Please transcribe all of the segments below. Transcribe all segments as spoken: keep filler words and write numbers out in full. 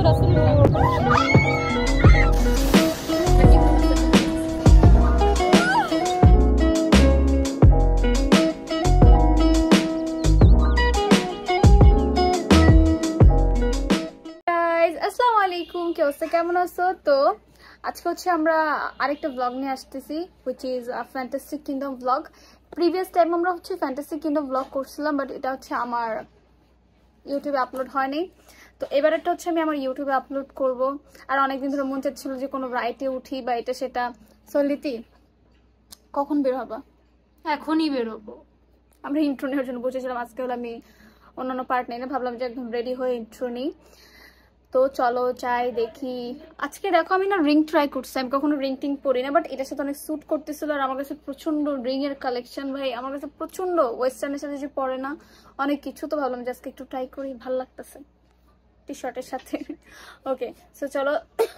কেমন আছো? তো আজকে হচ্ছে আমরা আরেকটা ব্লগ নিয়ে আসতেছি, which is a fantastic kingdom vlog. Previous time আমরা হচ্ছে ফ্যান্টাসি কিংডম ব্লগ করছিলাম, বাট এটা হচ্ছে আমার ইউটিউবে আপলোড হয়নি। তো এবারেরটা হচ্ছে আমি আমার ইউটিউবে আপলোড করব। আর অনেকদিন ধরে মন চাচ্ছিল যে কোনো রাইটে উঠি বা এটা সেটা। সো লিতি, কখন বের হবা? এখনই বেরোবো। আমরা ইন্ট্রো নেওয়ার জন্য বসেছিলাম। আজকে হলো আমি অন্যান্য পার্ট নেই না, ভাবলাম যে একদম রেডি হয়ে ইন্ট্রো নিই। তো চলো চাই দেখি। আজকে দেখো আমি না রিং ট্রাই করছি, আমি কখনো রিং টিং পরি না, বাট এটার সাথে অনেক স্যুট করতেছিল। আর আমার কাছে প্রচন্ড রিং এর কালেকশন, ভাই আমার কাছে প্রচন্ড ওয়েস্টার্নের সাথে যে পরে না অনেক কিছু। তো ভাবলাম যে আজকে একটু ট্রাই করি, ভালো লাগতেছে টি শার্টের সাথে। ওকে, সো চলো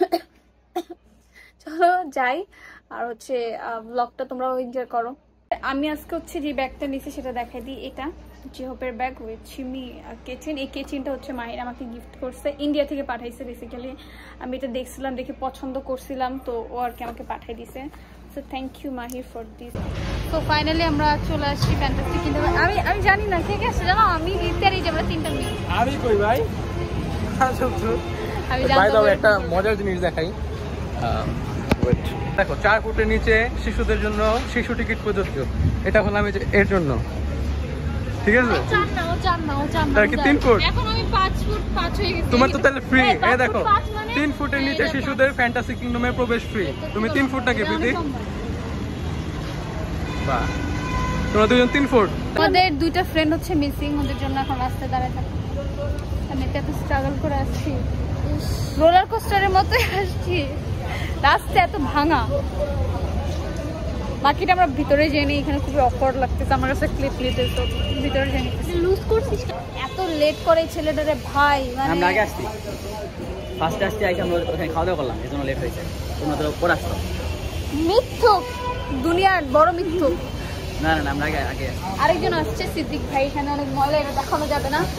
চলো যাই। আর হচ্ছে ব্লগটা তোমরাও এনজয় করো। আমি আজকে হচ্ছে যে ব্যাগটা নিয়েছি সেটা দেখাই দিই। এটা জিহোপের ব্যাগ উইথ চিমি কেচিন। এই কেচিনটা হচ্ছে মাহির আমাকে গিফট করছে, ইন্ডিয়া থেকে পাঠাইছে। বেসিক্যালি আমি এটা দেখছিলাম, দেখে পছন্দ করছিলাম, তো ও আর কি আমাকে পাঠাই দিছে। So thank you Mahir for this. তো ফাইনালি আমরা চলে আসছি ফ্যান্টাস্টিক কিংডম। আমি আমি জানি না কে কে আসছে জানো, আমি ইত্যাদি যে আমরা তিনটা মিল। আমি কই ভাই, আমি জানতাম একটা মজার জিনিস দেখাই। দেখো, চার ফুটের নিচে শিশুদের জন্য শিশু টিকিট প্রযোজ্য। এটা হলো আমি এর জন্য, ঠিক আছে? কি তিন ফুট? তোমার তো তাহলে ফ্রি। এই দেখো, তিন ফুটের নিচে শিশুদের ফ্যান্টাসি কিংডমে প্রবেশ ফ্রি। তুমি তিন ফুট নাকি প্রীতি? বাহ, তোমরা দুজন তিন ফুট। আমাদের দুইটা ফ্রেন্ড হচ্ছে মিসিং, ওদের জন্য এখন রাস্তায় দাঁড়ায় থাকি। আমি এত স্ট্রাগল করে আসছি, রোলার কোস্টারের মতোই আসছি। রাস্তা এত ভাঙা। বাকিটা আমরা ভিতরে জেনে, এখানে খুবই অকওয়ার্ড লাগতেছে আমার কাছে। ক্লিপ নিতে তো ভিতরে জেনে লুজ করছিস। এত লেট করে ছেলেটারে ভাই, মানে আমরা আগে আসছি, ফার্স্ট আসছি, আইসা আমরা ওখানে খাওয়া দাওয়া করলাম, এজন্য লেট হয়েছে। তোমরা তো পরে আসছো। মিথ্যুক, দুনিয়ার বড় মিথ্যুক। না না আমরা আগে আগে আরেকজন আসছে সিদ্দিক ভাই, এখানে অনেক ময়লা, এটা দেখানো যাবে না।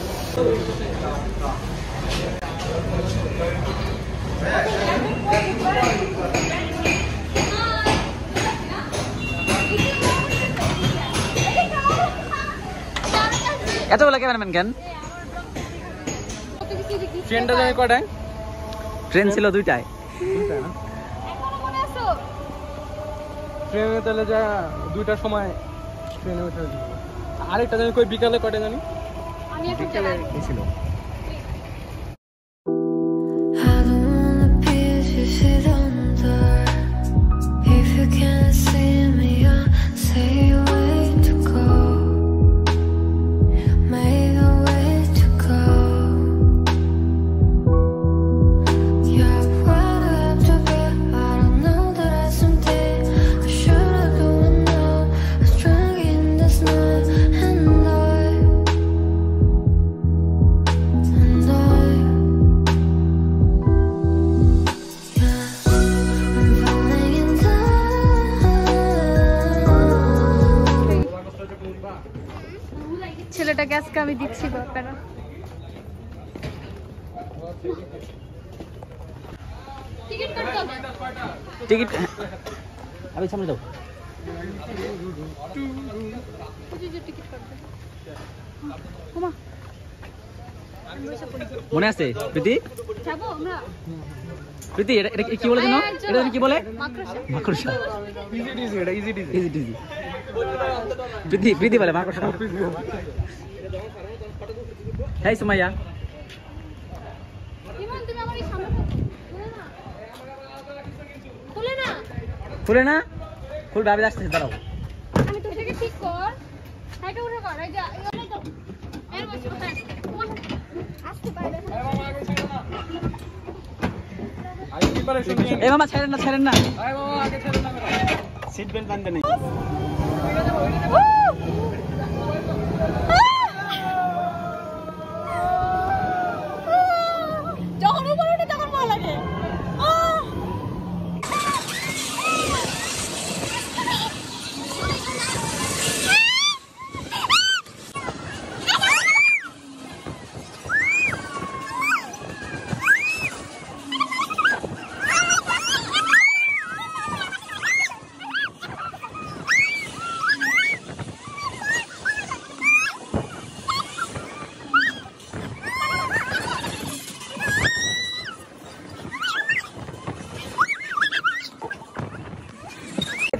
এতগুলো ক্যামেরাম্যান কেন? ট্রেনটা জানি কটায়? ট্রেন ছিল দুইটায়। ট্রেনে তাহলে যা দুইটার সময় ট্রেনে উঠে। আরেকটা জানি কই বিকালে কটায় জানি? বিকালে ছিল। ছেলেটাকে আজকে আমি দিচ্ছি বাপারা। টিকিট আমি সামনে যাও। মনে আছে প্রীতি? প্রীতি এটা কি বলে জানো? এটা কি বলে? মাকড়সা। ইজি ডিজি, এটা ইজি ডিজি। ইজি ডিজি। প্রীতি প্রীতি বলে মাকড়সা। হেই সুমাইয়া, খুলে না? খুল, ভাবি আসতেছে, দাঁড়াও। এ মামা ছাড়েন না, ছাড়েন না, সিট বেল্ট বাঁধতে নেই। যখন উপরে ওঠে তখন ভালো লাগে।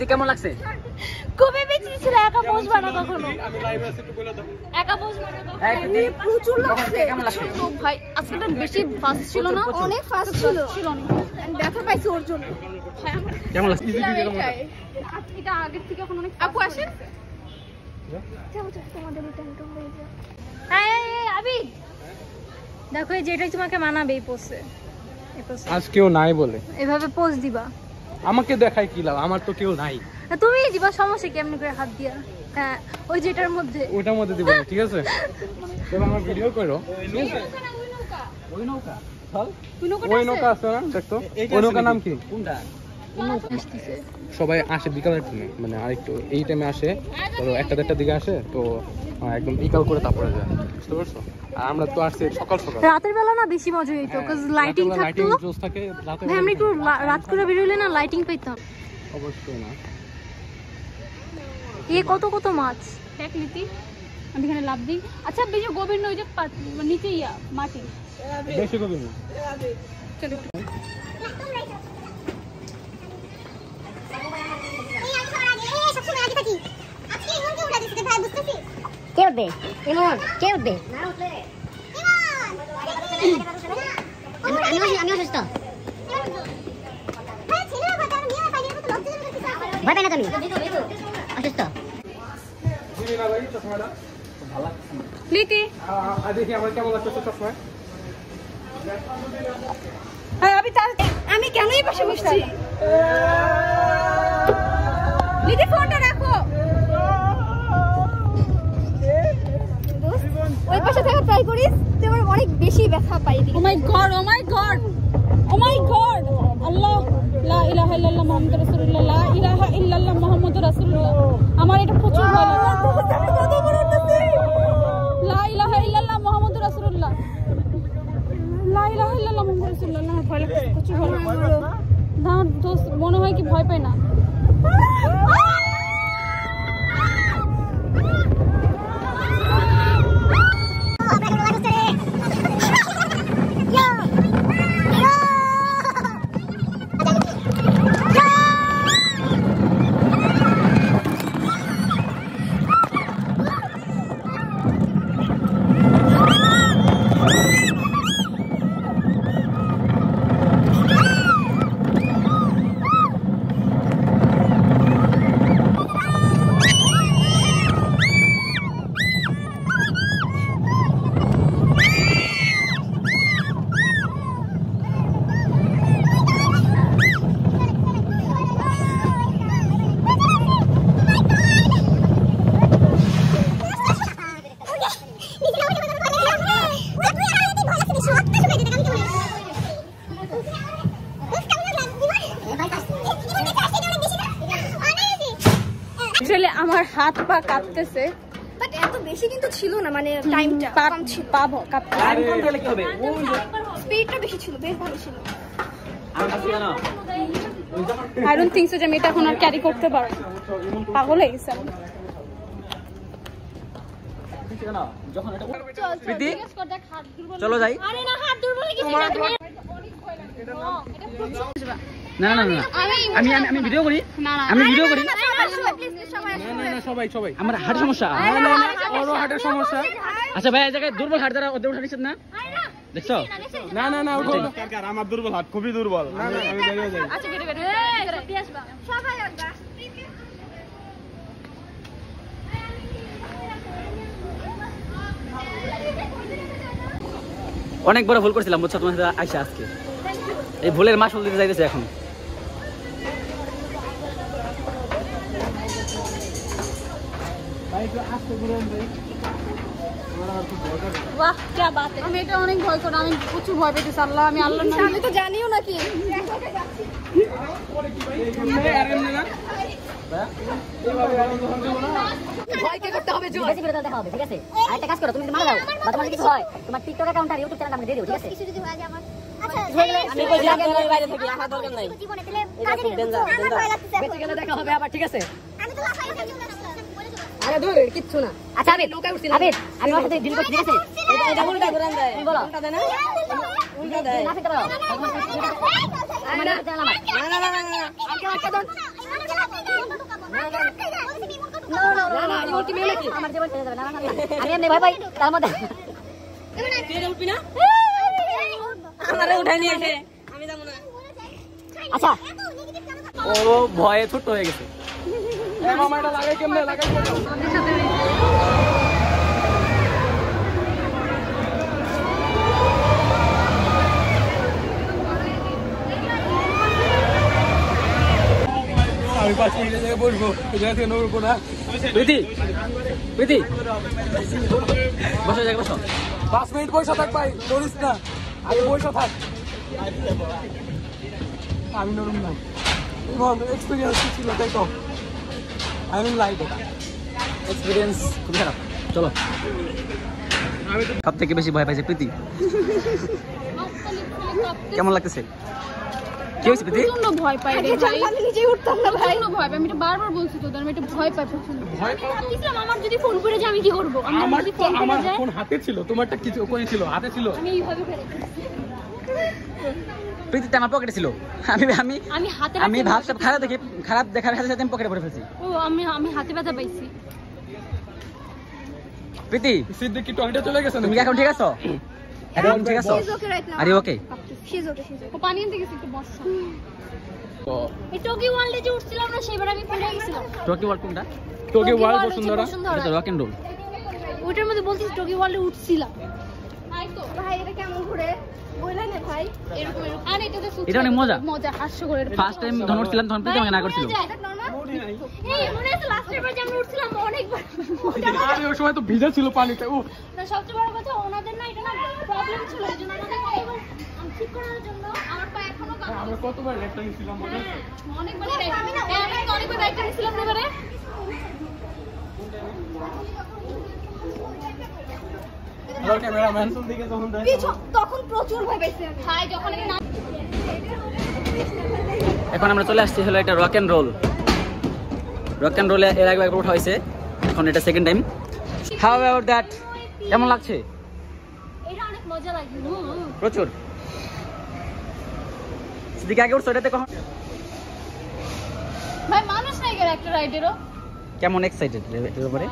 কেমন লাগছে? খুবই বেশি ছিল একা পোজ বানা কখনো আমি লাইভে আছি একটু বলে দাও একা পোজ বানা কখনো এই প্রচুর লাগছে কেমন লাগছে তো ভাই আজকেটা বেশি ফাস্ট ছিল না অনেক ফাস্ট ছিল ছিল না ব্যথা পাইছি ওর জন্য ভাই আমার কেমন লাগছে এটা আগের থেকে এখন অনেক আপু আসেন যাও যাও তোমাদের রিটার্ন হয়ে যাবে এই আবি দেখো এই যেটাই তোমাকে মানাবে এই পোজে এই পোজে আজ কেউ নাই বলে এভাবে পোজ দিবা আমাকে দেখাই কি লাভ, আমার তো কেউ নাই। তুমি দিবা সমস্যা কেমন করে হাত দিয়া হ্যাঁ ওই যেটার মধ্যে ওইটার মধ্যে দিব ঠিক আছে এবার আমার ভিডিও করো ঠিক আছে ওই নৌকা ওই নৌকা আছে না দেখতো ওই নৌকার নাম কি কোনটা? সবাই আসে বিকালের টাইমে মানে আরেকটু এই টাইমে আসে ধরো একটা দেড়টার দিকে আসে তো একদম বিকাল করে তারপরে যায় বুঝতে পারছো। আর আমরা তো আসছি সকাল সকাল রাতের বেলা না বেশি মজা হইতো কজ লাইটিং থাকতো জোস থাকে রাতে ভাই আমরা একটু রাত করে বের হইলে না লাইটিং পাইতাম অবশ্যই না এই কত কত মাছ দেখ লিতি আমি এখানে লাভ দিই আচ্ছা বেশি গোবিন্দ ওই যে নিচে ইয়া মাটি বেশি গোবিন্দ চলো কে উঠবে ইমন কে উঠবে না উঠলে ইমন আমি আমি অসুস্থ ভয় পাই না তুমি অসুস্থ লিতি দেখি আমার কেমন লাগছে সবসময় আমি আমি কেন এই পাশে বসছি লিতি ফোনটা রাখো ওই পাশে থেকে ট্রাই করিস তোমার অনেক বেশি ব্যথা পাই oh my god oh my god oh my god আল্লাহ লা ইলাহা ইল্লাল্লাহ মুহাম্মাদুর রাসূলুল্লাহ লা ইলাহা ইল্লাল্লাহ মুহাম্মাদুর রাসূলুল্লাহ আমার এটা প্রচুর ভয় লাগে কত বড় হচ্ছে লা ইলাহা ইল্লাল্লাহ মুহাম্মাদুর রাসূলুল্লাহ লা ইলাহা ইল্লাল্লাহ মুহাম্মাদুর রাসূলুল্লাহ না ভয় লাগে প্রচুর ভয় লাগে না দোস্ত মনে হয় কি ভয় পায় না আমার হাত পা কাঁপতেছে বাট এত বেশি কিন্তু ছিল না মানে টাইমটা কম ছিল পা কাঁপতে টাইম কম গেলে কি হবে স্পিডটা বেশি ছিল বেশ ভালো ছিল আমি আসি না আই ডোন্ট থিংক সো যে আমি এটা এখন আর ক্যারি করতে পারবো পাগল হয়ে গেছে আমি যখন এটা প্রীতি চলো যাই আরে না হাত দুর্বল হয়ে গেছে এটা অনেক ভয় লাগে না না না আমি আমি ভিডিও করি আমি ভিডিও করি না না সবাই সবাই আমার হার্টের সমস্যা ওরও হার্টের সমস্যা আচ্ছা ভাই এই জায়গায় দুর্বল হার্ট দ্বারা ওদের উঠা নিছেন না দেখছো না না না ওঠো আমার দুর্বল হাত খুবই দুর্বল আমি বেরিয়ে যাই আচ্ছা বেরিয়ে বেরিয়ে এই আসবা সবাই আসবা অনেক বড় ভুল করছিলাম বুঝছো তোমার সাথে আইসা আজকে এই ভুলের মাসুল দিতে যাইতেছে এখন বাহ কি বাত আমি এটা অনেক ভয় করি আমি প্রচুর ভয় পেতেছি আল্লাহ আমি আল্লাহর নামে আমি তো জানিও না কি ভয় কে করতে হবে জো বেশি করে দেখা হবে ঠিক আছে আরেকটা কাজ করো তুমি যদি মারা যাও বা তোমার কিছু হয় তোমার টিকটক অ্যাকাউন্ট আর ইউটিউব চ্যানেল আমাকে দিয়ে দিও ঠিক আছে কিছু যদি হয়ে যায় আমার আচ্ছা আমি কই জায়গা আমি বাইরে থাকি আমার দরকার নাই জীবনে দিলে কাজে দিও আমার ভয় লাগতেছে বেশি গেলে দেখা হবে আবার ঠিক আছে আমি তো লাফাই থাকি আরে দূর কিচ্ছু না আচ্ছা আবিদ আবিদ আমি ওর সাথে ডিল করছি ঠিক আছে এটা উল্টা ঘুরান দেয় তুমি বলো উল্টা দেয় না উল্টা দেয় না ফিতে পারো না না না না না আর কেউ একটা দাও আমার জীবন ছেড়ে যাবে না আমি এমনি ভয় পাই তার মধ্যে উঠবি না আমারে উঠাই নিয়ে এসে আমি যাবো না আচ্ছা ও ভয়ে ছোট হয়ে গেছে মামা এটা লাগাই কেমনে লাগাই আমি পাঁচ মিনিটের জায়গায় বসবো জায়গা থেকে নড়বো না প্রীতি প্রীতি বসো জায়গা বসো পাঁচ মিনিট পয়সা থাক ভাই নড়িস না আগে পয়সা থাক আমি নড়ুম না এক্সপিরিয়েন্স ছিল তাই তো আমি লাইক এটা এক্সপিরিয়েন্স খুব খারাপ চলো সব থেকে বেশি ভয় পাইছে প্রীতি কেমন লাগতেছে কি হয়েছে প্রীতি প্রচন্ড ভয় পাই রে ভাই আমি নিজেই উঠতাম না ভাই প্রচন্ড ভয় পাই আমি এটা বারবার বলছি তো আমি এটা ভয় পাই প্রচন্ড ভয় পাও তো ইসলাম আমার যদি ফোন করে যায় আমি কি করব আমার তো আমার ফোন হাতে ছিল তোমারটা কিছু কোই ছিল হাতে ছিল আমি এইভাবে ফেলে প্রীতিতে আমার পকেটে ছিল আমি আমি আমি হাতে আমি ভাবতে খারাপ দেখে খারাপ দেখার সাথে সাথে আমি পকেটে পড়ে ফেলছি ও আমি আমি হাতে ব্যথা পাইছি প্রীতি সিদ্দিক কি টয়লেটে চলে গেছে তুমি কি এখন ঠিক আছো এখন ঠিক আছো আরে ওকে শিজ ওকে শিজ ও পানি আনতে গেছি একটু বসো এই টোকি ওয়ার্ল্ডে যে উঠছিলাম না সেবার আমি ফেলে গেছিলাম টোকি ওয়ার্ল্ড কোনটা তোকে ওয়ার্ল্ড বসুন্ধরা এটা তো রক এন্ড রোল ওটার মধ্যে বলছিস টোকি ওয়ার্ল্ডে উঠছিলাম তাই তো ভাই এটা কেমন ঘুরে বইলা নে ভাই এরকম এরকম আর এটাতে সুতি এটা অনেক মজা মজা হাস্য করে ফার্স্ট টাইম যখন উঠছিলাম তখন প্রীতি আমাকে না করছিল এই মনে আছে লাস্টের বার যে আমরা উঠছিলাম অনেকবার আরে ওই সময় তো ভিজে ছিল পানিতে ও না সবচেয়ে বড় কথা ওনাদের না এটা না প্রবলেম ছিল এজন্য আমাদের কতবার ঠিক করার জন্য আমার পা এখনো কাঁপছে আমরা কতবার রেকটা নিছিলাম মনে আছে অনেকবার আমি না আমি তো অনেকবার রাইট নিছিলাম এবারে আর ক্যামেরাম্যান শুন দিকে যখন দেখো তখন প্রচুর ভয় পাইছি আমি ভাই যখন আমি না এখন আমরা চলে আসছি হলো এটা rock and roll rock and রোলে এর আগে একবার ওঠা হয়েছে এখন এটা second time how about that কেমন লাগছে এটা অনেক মজা লাগে প্রচুর সিদ্দিক আগে উঠছো এটাতে কখন ভাই মানুষ নাই গেল একটা রাইডেরও কেমন এক্সাইটেড এর ব্যাপারে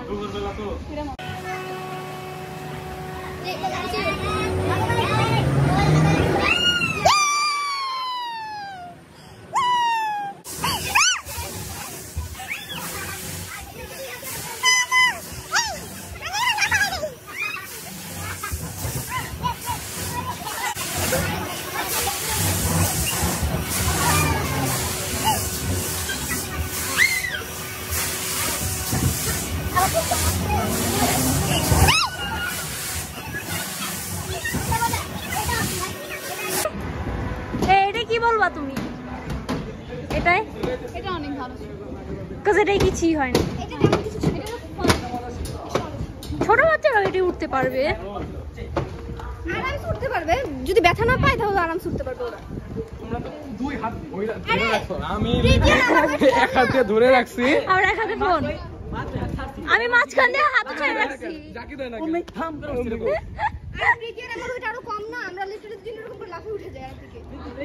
এটা কি বলবা তুমি এটাই এটা অনেক ভালো কাজ এটাই কিছুই হয় না এটা তেমন কিছু ছিল এটা ছোট বাচ্চারা এটি উঠতে পারবে আরামসে উঠতে পারবে যদি ব্যথা না পায় তাহলে আরামসে উঠতে পারবে ওরা তোমরা তো দুই হাত ধরে রাখছো আমি এক হাত দিয়ে ধরে রাখছি আর এক হাতে ফোন আমি মাঝখান দিয়ে হাত ছেড়ে রাখছি জাকি দেয় না তুমি থাম করো আর ক্রিকেট আমার ওইটা আরো কম না আমরা লিটারালি তিন রকম করে লাফে উঠে যাই আর দিকে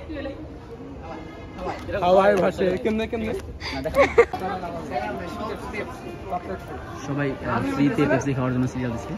হাওয়ায় ভাসে কেমনে কেমনে সবাই ফ্রিতে পেপসি খাওয়ার জন্য সিরিয়াল দিচ্ছে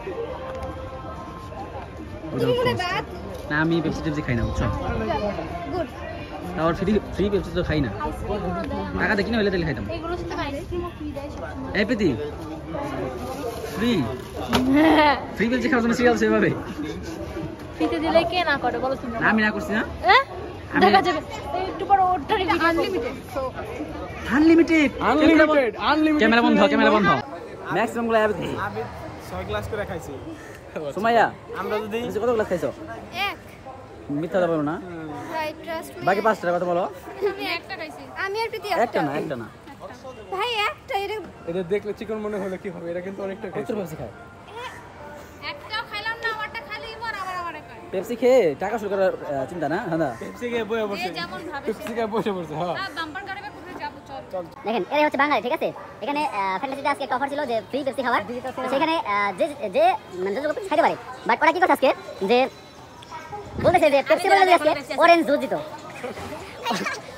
না আমি পেপসি টেপসি খাই না বুঝছো গুড তারপর ফ্রি ফ্রি পেপসি তো খাই না টাকা দেখি না হলে তাহলে খাইতাম এগুলো সাথে আইসক্রিমও ফ্রি দেয় সবসময় এই প্রীতি ফ্রি ফ্রি পেপসি খাওয়ার জন্য সিরিয়াল সেভাবে ফিতে দিলে কে না করে বলো তুমি আমি না করছি না দেখা যাবে একটু পর ওটারই unlimited so unlimited unlimited unlimited camera বন্ধ ক্যামেরা বন্ধ ম্যাক্সিমাম গুলো অ্যাপ দিছি আমি ছয় গ্লাস করে খাইছি সুমাইয়া আমরা যদি কত গ্লাস খাইছো এক মিথ্যা কথা বলো না ভাই ট্রাস্ট মি বাকি পাঁচটা কথা বলো আমি একটা খাইছি আমি আর প্রীতি একটা না একটা না ভাই একটা এটা এটা দেখলে চিকন মনে হলে কি হবে এটা কিন্তু অনেকটা প্রচুর পেপসি খায় একটাও খাইলাম না আমারটা খালি ইমর আবার আমারে খায় পেপসি খেয়ে টাকা শুরু করার আহ, চিন্তা না হ্যাঁ পেপসি কে বসে বসে যেমন ভাবে পেপসি কে বসে বসে হ্যাঁ বাম্পার গাড়িতে ঘুরে যাব চল দেখেন এটাই হচ্ছে বাঙালি ঠিক আছে এখানে ফ্যান্টাসিতে আজকে একটা অফার ছিল যে ফ্রি পেপসি খাবার তো সেখানে আহ, যে যে মানে যে লোক খাইতে পারে বাট ওরা কি করছে আজকে যে বলতেছে যে পেপসি বলে আজকে অরেঞ্জ জুস দিত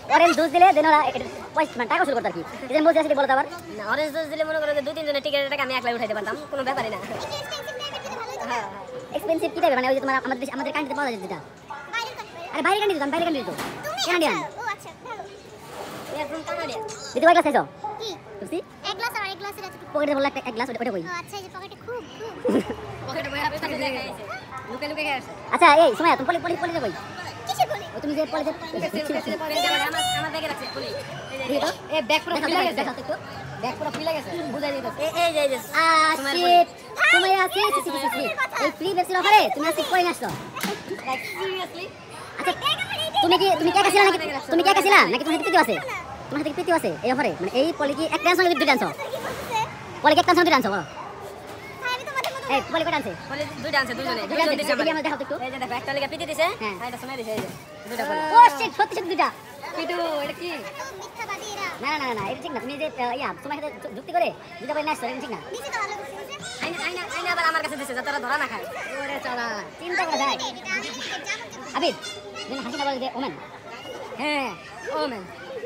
অরেঞ্জ জুস দিলে দেন ওরা পয়সা মানে টাকা শুরু করতে আর কি এদের মধ্যে আছে বলতে আবার না অরেঞ্জ জুস দিলে মনে করো যে দুই তিন জনের টিকেটের টাকা আমি একলাই উঠাইতে পারতাম কোনো ব্যাপারই না হ্যাঁ এক্সপেন্সিভ কি টাইপের মানে ওই যে তোমার আমাদের দেশে আমাদের কান্ট্রিতে পাওয়া যায় যেটা আরে বাইরে কান্ট্রি তো বাইরে কান্ট্রি তো কানাডিয়ান ও আচ্ছা ভালো এর ফ্রম কানাডিয়া দিদি কয় গ্লাস খাইছো কি বুঝছি এক গ্লাস আর এক গ্লাসের আছে পকেটে বললা এক গ্লাস ওটা কই ও আচ্ছা এই যে পকেটে খুব খুব পকেটে বইরা পেছনে দেখা গেছে লুকে লুকে গেছে আচ্ছা এই সময় তুমি পলি পলি পলি কই কিসে বলি ও তুমি যে পলি যে আমার আমার ব্যাগে রাখছে বলি এই তো এই ব্যাগ পুরো ফুলে গেছে দেখো একটু ব্যাগ পুরো ফুলে গেছে বুঝাই দিতেছে এই এই যে এই যে আ শিট তুমি আছে সি সি সি এই ফ্রি ভ্যাকসিন অফারে তুমি আজকে কই আসছো লাইক সিরিয়াসলি আচ্ছা তুমি কি তুমি কি একা ছিলা নাকি তুমি কি একা ছিলা নাকি তোমার সাথে প্রীতি আছে তোমার সাথে প্রীতি আছে এই অফারে মানে এই পলি কি এক ডান্স নাকি দুই ডান্স পলি কি এক ডান্স নাকি দুই ডান্স বলো এই পলি কত ডান্স বলে দুইটা আছে দুজনে দুইটা দুজন দিছে দিছে আমার আমরা দেখাও তো একটু এই যে দেখো একটা লেগে পিটি দিছে হ্যাঁ। আর এটা সময় দিছে এই যে দুইটা বলে ও শিট সত্যি সত্যি দুইটা পিটু এটা কি মিথ্যাবাদী এরা না না না না এটা ঠিক না তুমি যে আহ, ইয়া তোমার সাথে যু- যুক্তি করে দুইটা পলি নাচছো এটা ঠিক না দিছে তো ভালো করছে আইনা আইনা আইনা আবার আমার কাছে দিছে যাতে ওরা ধরা না খায় ওরে চালা চিন্তা করে যায় আবিদ যেন হাসি না বলে যে ওমেন হ্যাঁ ও ম্যান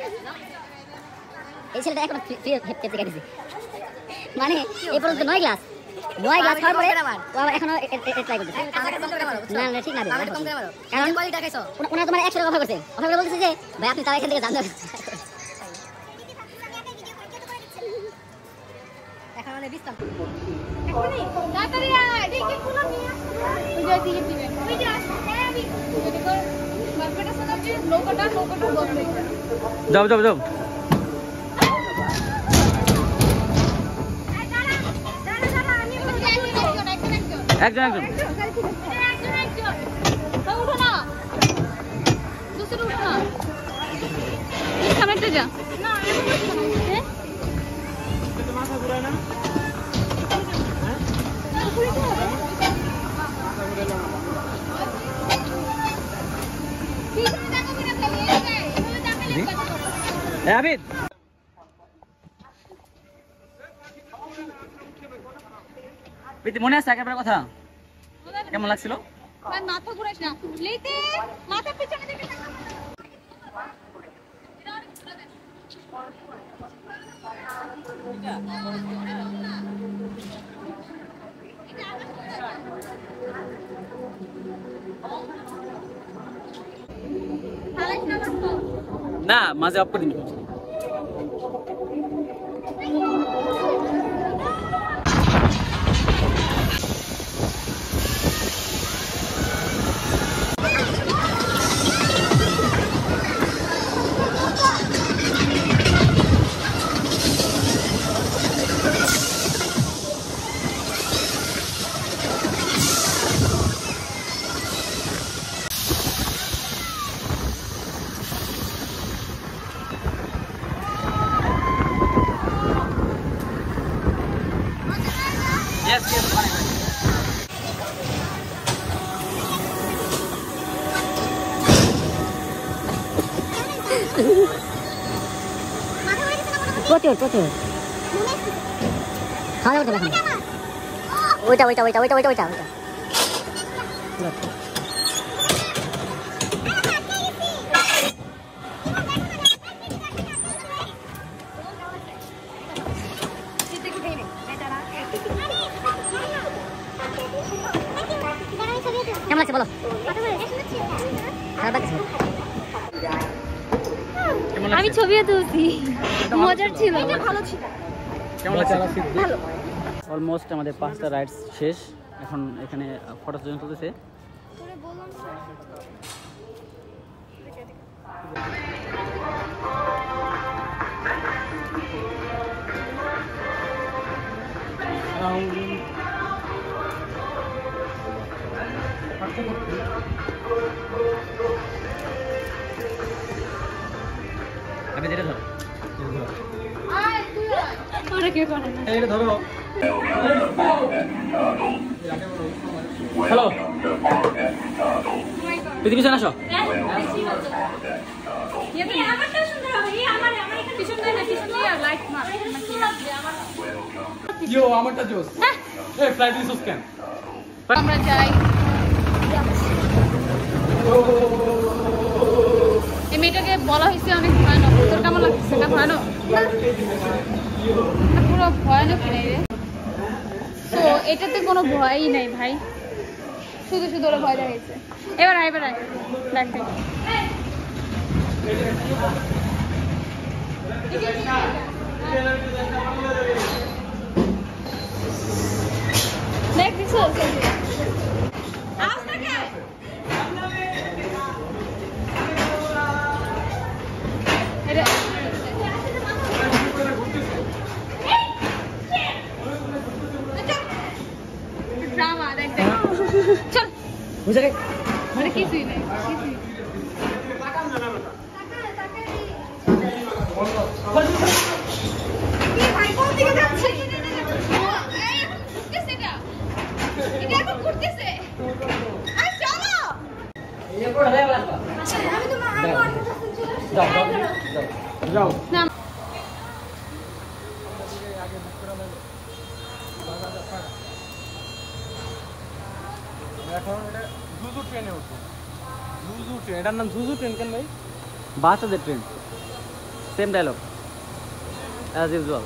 এই ছেলেটা এখন ফ্রি হেপতে গেছে মানে এই পর্যন্ত নয় গ্লাস নয় গ্লাস খাওয়ার পরে ও আবার এখনো ট্রাই করতেছে না না ঠিক না আমি কম করে মারো কারণ কারণ কোয়ালিটি খাইছো ওনা- ওনারা তোমার একশো টাকা অফার করছে অফার করে বলতেছে যে ভাই আপনি তাও এখান থেকে জানতে এখন মানে বিস্তার তাড়াতাড়ি আয় দেখি খুলো নিয়ে ওই যে দিকে দিবে ওই যে হ্যাঁ আমি দেখো মার্কেটে শোনা যে লোকটা লোকটা বন্ধ হয়ে গেল যাও যাও যাও একজন একজন যা এ আবিদ প্রীতি মনে আছে একেবারে কথা কেমন লাগছিল মাথা ঘুরাইস না লেতে মাথা পিছনে দিকে না মাঝে অফ করে দিন Yes, yes, fine, fine. প্রচুর প্রচুর খাওয়া দাওয়া করতে হবে ওইটা ওইটা ওইটা ওইটা ওইটা ওইটা ওইটা কেমন লাগছে বলো খারাপ লাগছে আমি ছবিও তুলছি মজার ছিল ভালো ছিল কেমন লাগছে ভালো অলমোস্ট আমাদের পাঁচটা রাইডস শেষ এখন এখানে ফটো সেশন চলতেছে আমি যেটা ধরো ওরা কেউ করে না এটা ধরো হ্যালো প্রীতি পিছনে আসো আমারটা সুন্দর হবে এই আমার আমার এখানে পিছন দেয় না পিছন দিয়ে লাইট মার ইয়ো আমারটা জোস এই ফ্লাইট রিসোর্স ক্যান আমরা যাই এই মেয়েটাকে বলা হয়েছে অনেক ভয়ানক পুরো ভয়ানক নেই রে। তো এটাতে কোনো ভয়ই নাই ভাই, শুধু শুধু ওরা ভয় দেখাইছে। এবার আয় এবার আয় দেখ দেখ দেখ দিছো ড্রামা দেখ দেখ চল বুঝে রে মানে কিছুই নেই এটার নাম জুজু ট্রেন কেন ভাই? বাচ্চাদের train, same dialogue as usual.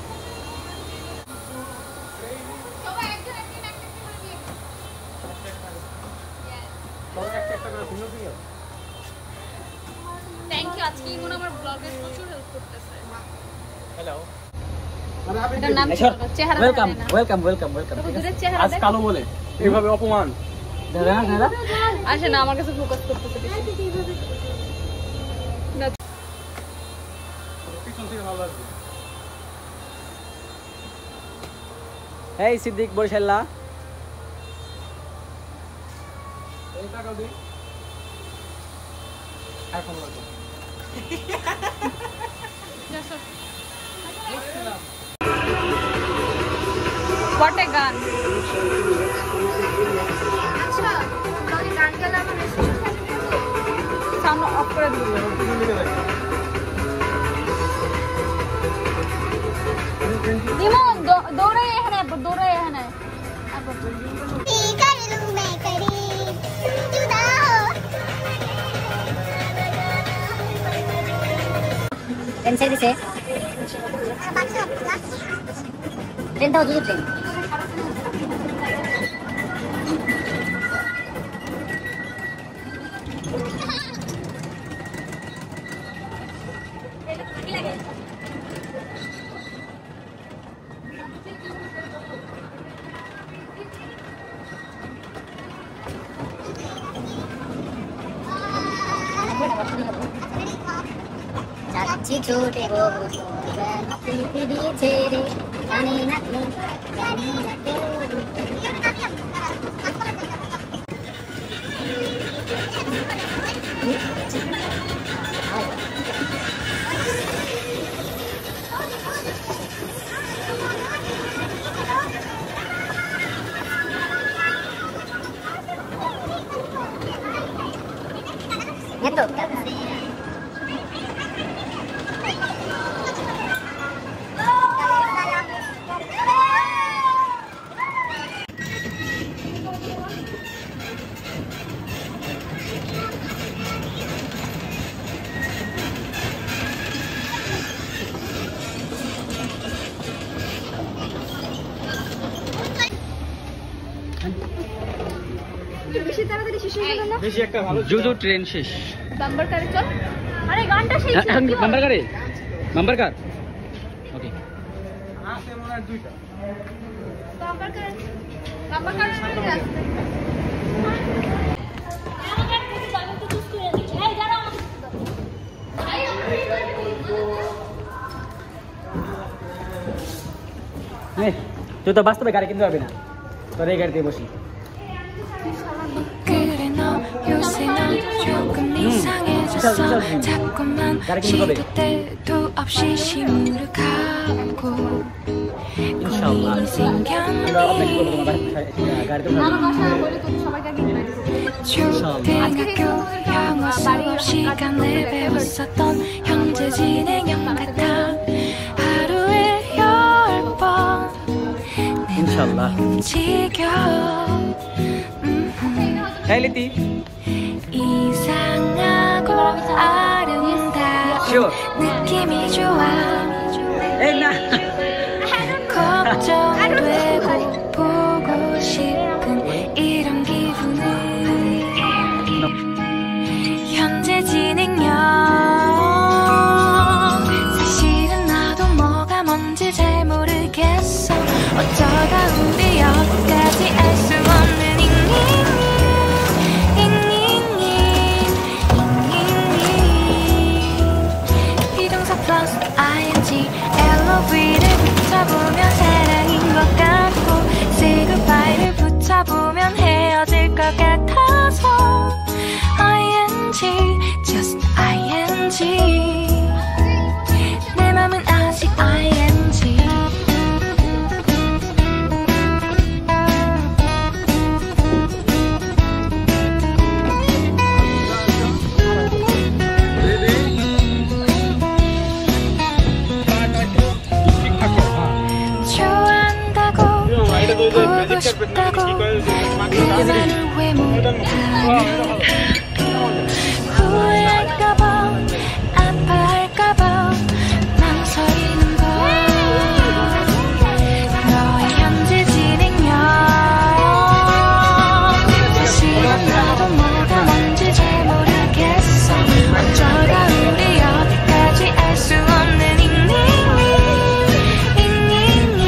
Thank you, আজকে ইমন আমার ব্লগে প্রচুর হেল্প করতেছে। হ্যালো, এটার নাম কি বলবো? চেহারা ওয়েলকাম ওয়েলকাম ওয়েলকাম ওয়েলকাম। দুধের চেহারা আজ দেখ। কালো বলে এইভাবে অপমান দাদা দাদা আসে না, আমার কাছে ফোকাস করতেছে বেশি। পিছন থেকে ভালো লাগবে। এই সিদ্দিক বরিশাল্লা এই টাকা দিই এখন লাগবে। What a গান। সাউন্ড অফ করে দিবি। ইমন দৌড়ে এখানে দৌড়ে এখানে ট্রেন ছেড়ে দিছে, ট্রেনটাও জুজু ট্রেন। যাচ্ছি ছুটে বহু পৃথিবী ছেড়ে, জানি না কি জানি না কেউ। এতো বেশি তাড়াতাড়ি শেষ হয়ে গেল না? বেশি একটা ভালো জুজু ট্রেন শেষ। নাম্বার কারে চল। আরে গানটা শেষ এখন নাম্বার কারে নাম্বার কার ওকে আছে মনে হয় দুইটা। নাম্বার কারে নাম্বার কারে আসছে। তুই তো বাস্তবে গাড়ি কিনতে পারবি না, তোর এই গাড়িতে বসি। 자꾸만 시도 때도 없이 시무룩하고 고민이 생겼네. 초등학교 영어 수업 시간에 배웠었던 형제 진행형 같아. 하루에 열 번 인샬라. 움직여. Hey Liti. 이상하고 아름다운 Sure. 느낌 느낌이 좋아 걱정되고 보고 싶은 이런 기분은 현재 진행형 사실은 나도 뭐가 뭔지 잘 모르겠어 어쩌다 우리 여기까지 알 수 없는 잉잉잉 잉잉잉 잉잉잉 비동사 플러스 아이엔지 엘오브이를 붙여보면 사랑인 것 같고 say goodbye를 붙여보면 헤어질 것 같아서 아이엔지 just 아이엔지 내 맘은 아직 아이엔지 좋아한다고 보고 싶다고 그 말을 왜 못하는 후회할까봐 아파할까봐 망설이는 걸 너의 현재 진행형 사실은 나도 뭐가 뭔지 잘 모르겠어 어쩌다 우리 여기까지 알 수 없는 잉잉잉 잉잉잉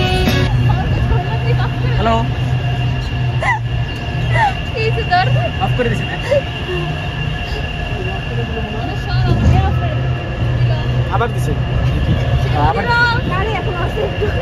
hello off করে দিছেন আবার দিছে আবার গাড়ি এখন আসে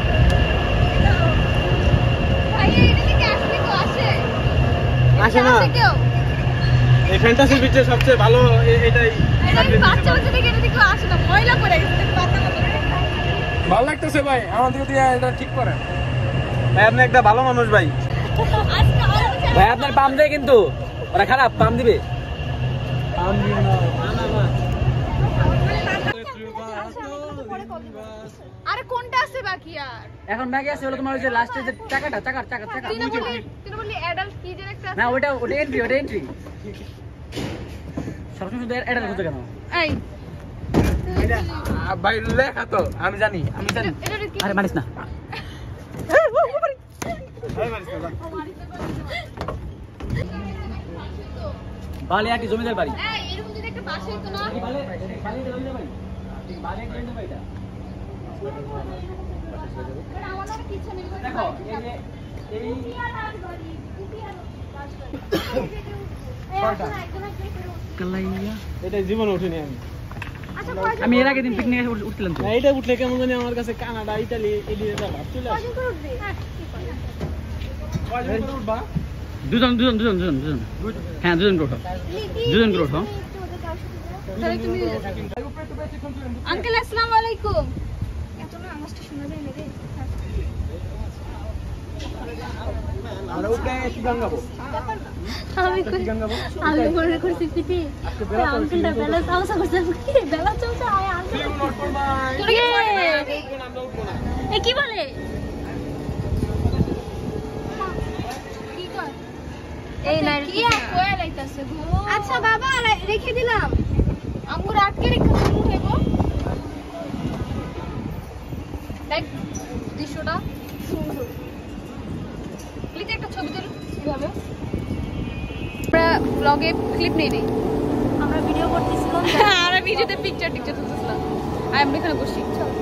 ভাই এটা থেকে আসলে তো আসে আসে না এই ফ্যান্টাসির ভিতরে সবচেয়ে ভালো এটাই বাচ্চা বাচ্চা থেকে এটা থেকে আসে না ময়লা পড়ে গেছে পাতা মতো ভালো লাগতেছে ভাই আমাদের দিয়ে এটা ঠিক করেন ভাই আপনি একটা ভালো মানুষ ভাই ভাই আপনার পাম দেয় কিন্তু ওরা খারাপ পাম দিবে পাম দিও না আরে কোনটা আছে বাকি আর এখন বাকি আছে হলো তোমার ওই যে লাস্টে যে টাকাটা টাকার টাকা টাকা তুই না বললি তুই না বললি অ্যাডাল্ট কি যেন একটা না ওটা ওটা এন্ট্রি ওটা এন্ট্রি সবসময় শুধু এটা খুঁজে কেন এই ভাই লেখা তো আমি জানি আমি জানি আরে মানিস না বালে একটি জমিদার বাড়ি এই এরকম যদি একটা বাসা হতো না বালে বালে জমিদার বাড়ি বালে একটা জমিদার বাড়িটা আমাদের কিছু নেই দেখো এই যে এই কালাইয়া এটা জীবনে উঠিনি আমি আমি এর আগে দিন পিকনিকে উঠছিলাম তো না এটা উঠলে কেমন জানি আমার কাছে কানাডা ইতালি এদিকে যা ভাব চলে আসে কয়জন করে উঠবা দুজন দুজন দুজন দুজন দুজন হ্যাঁ দুজন করে ওঠো দুজন করে ওঠো আঙ্কেল আসসালামু আলাইকুম এত না আওয়াজটা শোনা যায় না রে আমরা উঠে কি গান গাবো আমি কই আমি মনে করছি পিটি আঙ্কেলটা বেলা চাওসা করছে কি বেলা চাওসা আয় আঙ্কেল তোর কি বলে আমরা উঠবো না এ কি বলে এই না কি কোয়া লাইতাছে গো আচ্ছা বাবা রেখে দিলাম আঙ্গুর আটকে রেখে উঠে গো দেখ দৃশ্যটা সুন্দর লিতে একটা ছবি তুল কিভাবে আমরা ব্লগে ক্লিপ নেই নেই আমরা ভিডিও করতেছিলাম আমরা ভিডিওতে পিকচার টিকচার তুলতেছিলাম আর আমরা এখানে বসি চল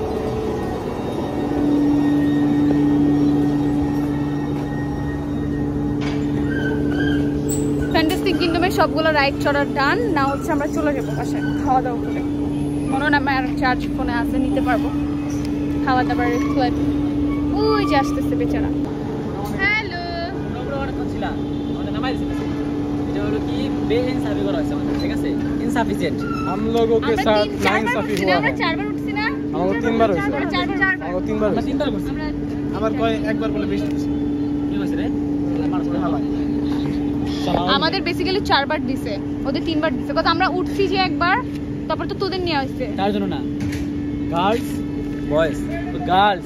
ফ্যান্টাস্টিক কিংডমের সবগুলো রাইড চড়ার ডান না হচ্ছে আমরা চলে যাবো বাসায় খাওয়া দাওয়া করে মনে হয় আমার চার্জ ফোনে আসে নিতে পারবো খাওয়া দাওয়ার ফ্লাইট ওই যে আসতেছে বেচারা হ্যালো ছিলাম আমাদের নামাই দিয়েছে এটা হলো কি বেইনসাফি করা হয়েছে আমাদের ঠিক আছে ইনসাফিসিয়েন্ট हम लोगों के साथ नाइंसाफी हुआ আমরা है চারবার উঠছি না আমাকে তিনবার হয়েছে চারবার চারবার আমাকে তিনবার আমরা হয়েছে তিনবার করছি আমার কয় একবার বলে বেশি কি হয়েছে রে মানুষ ভালো আমাদের বেসিক্যালি চারবার দিছে ওদের তিনবার দিছে কত আমরা উঠছি যে একবার তারপর তো তোদের নিয়ে আসছে তার জন্য না গার্লস বয়েজ তো গার্লস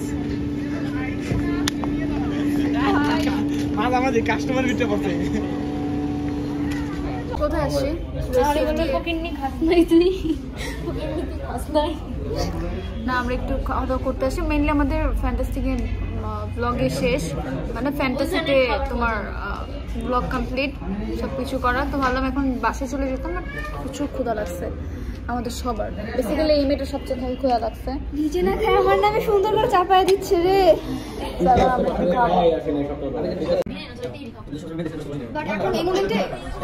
মাঝামাঝি কাস্টমার ভিতরে বসে কোথায় আসছি না, আমরা একটু খাওয়া দাওয়া করতে আসি। মেইনলি আমাদের ফ্যান্টাস্টিকে ব্লগে শেষ, মানে ফ্যান্টাসিতে তোমার ব্লগ কমপ্লিট সব কিছু করা। তো ভাবলাম এখন বাসায় চলে যেতাম, না প্রচুর ক্ষুধা লাগছে আমাদের সবার। বেসিক্যালি এই মেয়েটা সবচেয়ে ভালো ক্ষুধা লাগছে। নিজে না খায় আমার নামে সুন্দর করে চাপায় দিচ্ছে রে। এই মোমেন্টে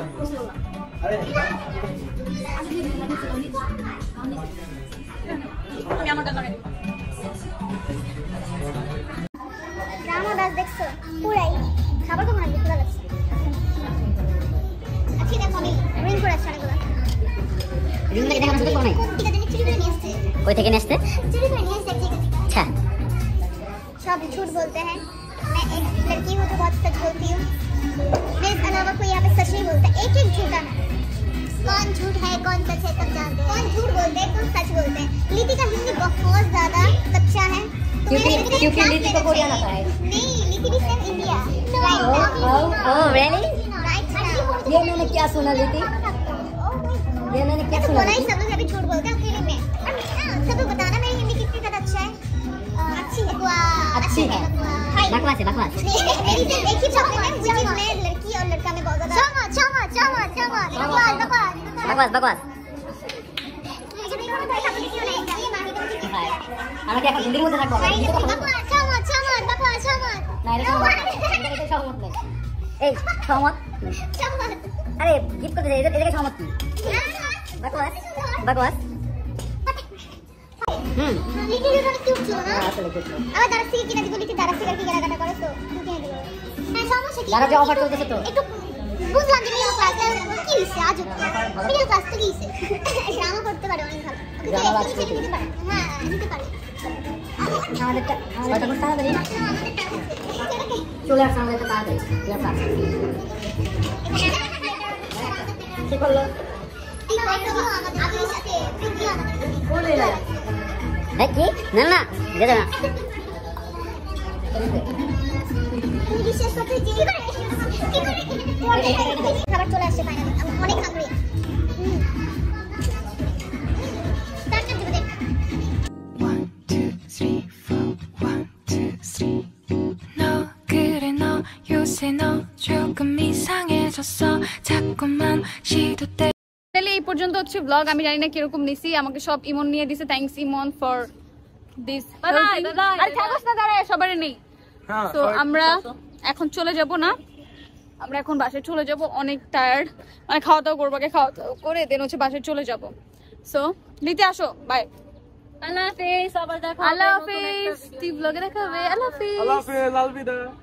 ড্রামা দাস দেখছো পুরাই খাবার কখন আসবে ক্ষুধা লাগছে। আচ্ছা দেখো আমি রিং করে আসছি অনেকগুলো। রিং থেকে দেখা সুযোগ নাই। ঠিক আছে চুরি করে নিয়ে আসছে। কই থেকে নিয়ে আসছে? चोरी में नहीं सकती। अच्छा सब झूठ बोलते हैं। मैं एक लड़की हूँ तो बहुत सच बोलती हूँ। मेरे अलावा कोई यहाँ पे सच नहीं बोलता। एक एक झूठा है। कौन झूठ है कौन सच है सब जानते हैं। कौन झूठ बोलते हैं कौन सच बोलते हैं। लिति का हिंदी बहुत ज्यादा कच्चा है। क्योंकि क्योंकि लिति को कोरियन आता है। नहीं लिति भी सेम इंडिया। Oh really? ये मैंने क्या सुना लिति? ये मैंने क्या सुना? बोला ही सब लोग अभी झूठ बोलते हैं अकेले में। सब लोग बताना मेरी हिंदी कितनी ज्यादा अच्छा है। अच्छी है। अच्छी है। बकवास है बकवास। मेरी सिर्फ एक ही प्रॉब्लम है मुझे मैं लड़की और लड़का में बहुत ज्यादा चमक चमक चमक चमक बकवास बकवास बकवास बकवास। আমাকে এখন হিন্দির মধ্যে থাকবো। बकवास चमक चमक बकवास चमक না এটা সহমত এটা সহমত নেই। এই সহমত चमक আরে গিফট করতে এদের এদের সহমত কি? बकवास बकवास হুম লিখে দিও অনেক কিউট ছিল না আসলে কি আবার দারাসি কিনে দিব লিখে দারাসি কি গালাগাটা করে তো কিনে দিব হ্যাঁ সমস্যা কি যারা যে অফার চলতেছে তো একটু বুঝলাম যে মিডিল ক্লাস কি হইছে আজ মিডিল ক্লাস তো কি হইছে ড্রামা করতে পারে অনেক ভালো ড্রামা বাজ দিতে পারে হ্যাঁ দিতে পারে আমাদেরটা আমাদেরটা করতে হবে না চলে আসছে আমাদেরটা তাড়াতাড়ি চলে আসছে কি করলো কি না না দে না খাবার চলে আসছে ফাইনালি আমি অনেক hungry One, two, three, four. One, two, three. 너 그래 너 요새 너 조금 이상해졌어. 자꾸만 시도 때. এই পর্যন্ত হচ্ছে ব্লগ। আমি জানি না কিরকম নিছি, আমাকে সব ইমন নিয়ে দিছে। Thanks Emon for this. আর থাকস না দাঁড়ায় সবারই নেই। তো আমরা এখন চলে যাব না, আমরা এখন বাসায় চলে যাব। অনেক টায়ার্ড, মানে খাওয়া দাওয়া করবো, আগে খাওয়া দাওয়া করে দেন হচ্ছে বাসায় চলে যাব। সো নিতে আসো, বাই। আল্লাহ হাফেজ, আবার দেখা। আল্লাহ হাফেজ, তুই ব্লগে দেখা হবে। আল্লাহ হাফেজ। আল্লাহ হাফেজ, আলবিদা।